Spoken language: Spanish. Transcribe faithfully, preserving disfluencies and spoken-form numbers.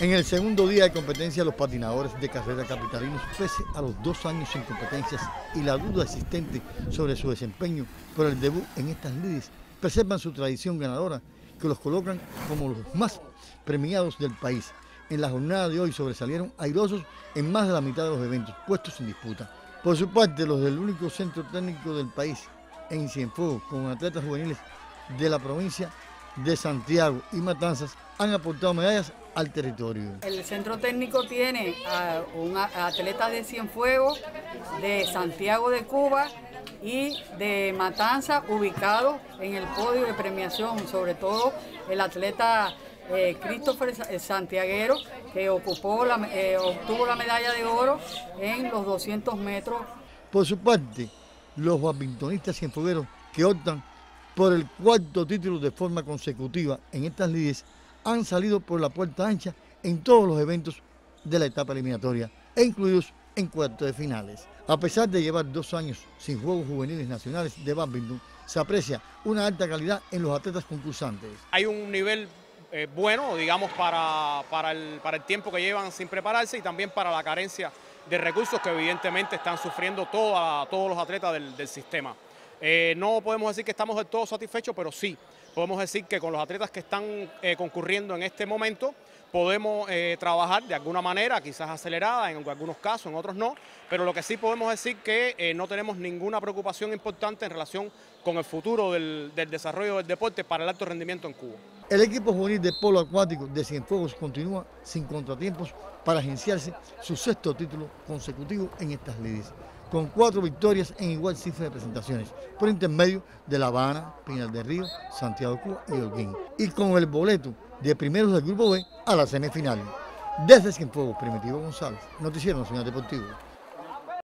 En el segundo día de competencia, los patinadores de carrera capitalinos, pese a los dos años sin competencias y la duda existente sobre su desempeño por el debut en estas lides, preservan su tradición ganadora, que los colocan como los más premiados del país. En la jornada de hoy sobresalieron airosos en más de la mitad de los eventos puestos en disputa. Por su parte, los del único centro técnico del país en Cienfuegos, con atletas juveniles de la provincia de Santiago y Matanzas, han aportado medallas al territorio. El centro técnico tiene a un atleta de Cienfuegos, de Santiago de Cuba y de Matanzas, ubicados en el podio de premiación, sobre todo el atleta eh, Christopher Santiaguero, que ocupó la, eh, obtuvo la medalla de oro en los doscientos metros. Por su parte, los badmintonistas cienfuegueros que optan por el cuarto título de forma consecutiva en estas lides han salido por la puerta ancha en todos los eventos de la etapa eliminatoria e incluidos en cuartos de finales. A pesar de llevar dos años sin Juegos Juveniles Nacionales de Badminton, se aprecia una alta calidad en los atletas concursantes. Hay un nivel eh, bueno, digamos, para, para, el, para el tiempo que llevan sin prepararse y también para la carencia de recursos que evidentemente están sufriendo toda, todos los atletas del, del sistema. Eh, no podemos decir que estamos del todo satisfechos, pero sí podemos decir que con los atletas que están eh, concurriendo en este momento podemos eh, trabajar de alguna manera, quizás acelerada en algunos casos, en otros no, pero lo que sí podemos decir que eh, no tenemos ninguna preocupación importante en relación con el futuro del, del desarrollo del deporte para el alto rendimiento en Cuba. El equipo juvenil de polo acuático de Cienfuegos continúa sin contratiempos para agenciarse su sexto título consecutivo en estas lides, con cuatro victorias en igual cifra de presentaciones, por intermedio de La Habana, Pinar del Río, Santiago de Cuba y Holguín, y con el boleto de primeros del Grupo B a la semifinal. Desde Cienfuegos, Primitivo González, Noticiero Nacional Deportivo.